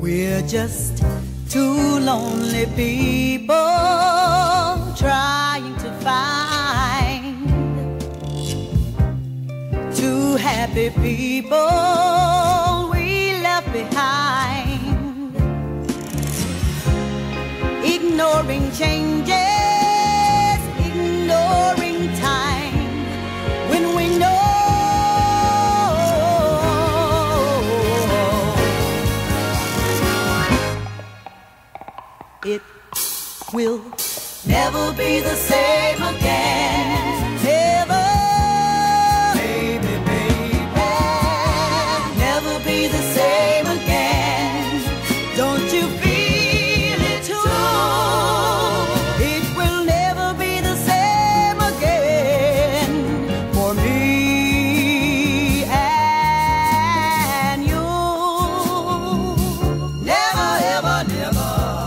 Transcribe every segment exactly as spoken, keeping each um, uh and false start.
We're just two lonely people trying to find two happy people we left behind, ignoring changes, ignoring time, when we know it will never be the same again. Never, baby, baby, never be the same again. Don't you feel it too? It will never be the same again for me and you. Never, ever, never.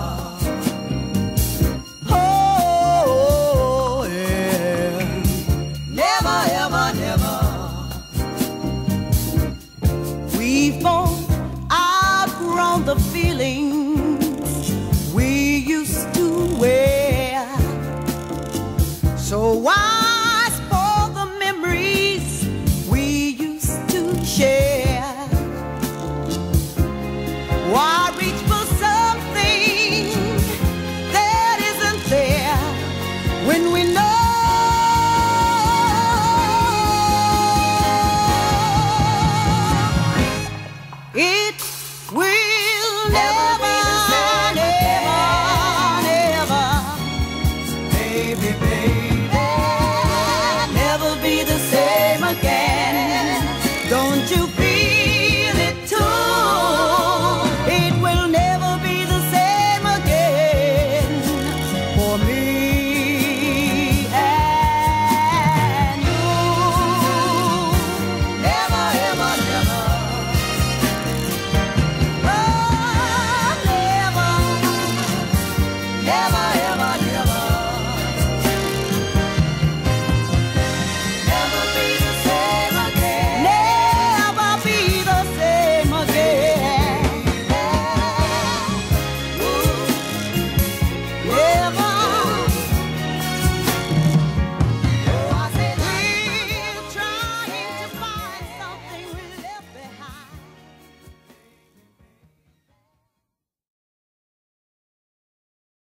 We've both outgrown the feelings we used to wear.